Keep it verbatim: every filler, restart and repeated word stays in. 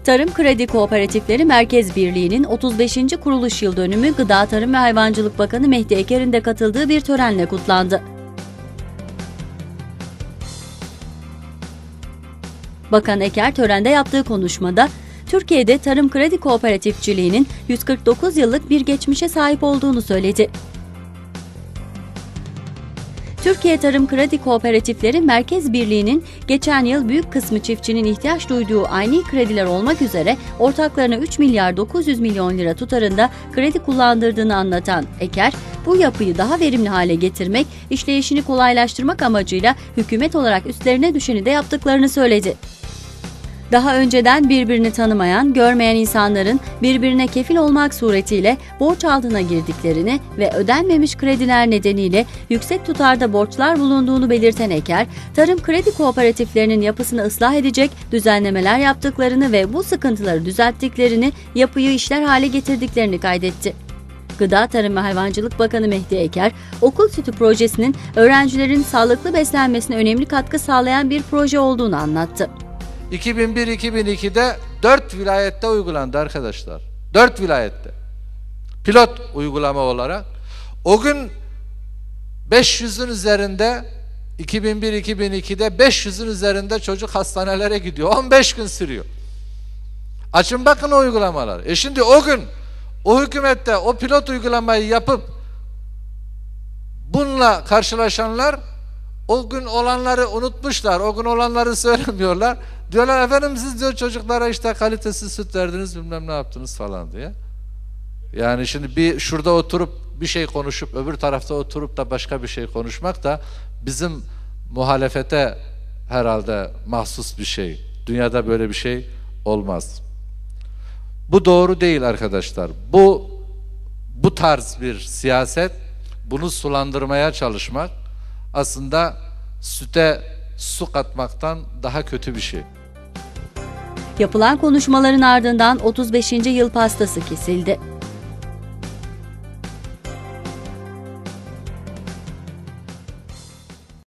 Tarım Kredi Kooperatifleri Merkez Birliği'nin otuz beşinci kuruluş yıl dönümü Gıda Tarım ve Hayvancılık Bakanı Mehdi Eker'in de katıldığı bir törenle kutlandı. Bakan Eker törende yaptığı konuşmada, Türkiye'de tarım kredi kooperatifçiliğinin yüz kırk dokuz yıllık bir geçmişe sahip olduğunu söyledi. Türkiye Tarım Kredi Kooperatifleri Merkez Birliği'nin geçen yıl büyük kısmı çiftçinin ihtiyaç duyduğu ayni krediler olmak üzere ortaklarına üç milyar dokuz yüz milyon lira tutarında kredi kullandırdığını anlatan Eker, bu yapıyı daha verimli hale getirmek, işleyişini kolaylaştırmak amacıyla hükümet olarak üstlerine düşeni de yaptıklarını söyledi. Daha önceden birbirini tanımayan, görmeyen insanların birbirine kefil olmak suretiyle borç altına girdiklerini ve ödenmemiş krediler nedeniyle yüksek tutarda borçlar bulunduğunu belirten Eker, tarım kredi kooperatiflerinin yapısını ıslah edecek düzenlemeler yaptıklarını ve bu sıkıntıları düzelttiklerini, yapıyı işler hale getirdiklerini kaydetti. Gıda Tarım ve Hayvancılık Bakanı Mehdi Eker, okul sütü projesinin öğrencilerin sağlıklı beslenmesine önemli katkı sağlayan bir proje olduğunu anlattı. iki bin bir iki bin iki'de dört vilayette uygulandı arkadaşlar. dört vilayette. Pilot uygulama olarak. O gün beş yüzün üzerinde, iki bin bir iki bin iki'de beş yüzün üzerinde çocuk hastanelere gidiyor. on beş gün sürüyor. Açın bakın o uygulamalar. E şimdi o gün o hükümette o pilot uygulamayı yapıp bununla karşılaşanlar o gün olanları unutmuşlar. O gün olanları söylemiyorlar. Diyorlar efendim siz diyor çocuklara işte kalitesiz süt verdiniz bilmem ne yaptınız falan diye. Yani şimdi bir şurada oturup bir şey konuşup öbür tarafta oturup da başka bir şey konuşmak da bizim muhalefete herhalde mahsus bir şey. Dünyada böyle bir şey olmaz. Bu doğru değil arkadaşlar. Bu bu tarz bir siyaset, bunu sulandırmaya çalışmak aslında süte su katmaktan daha kötü bir şey. Yapılan konuşmaların ardından otuz beşinci yıl pastası kesildi.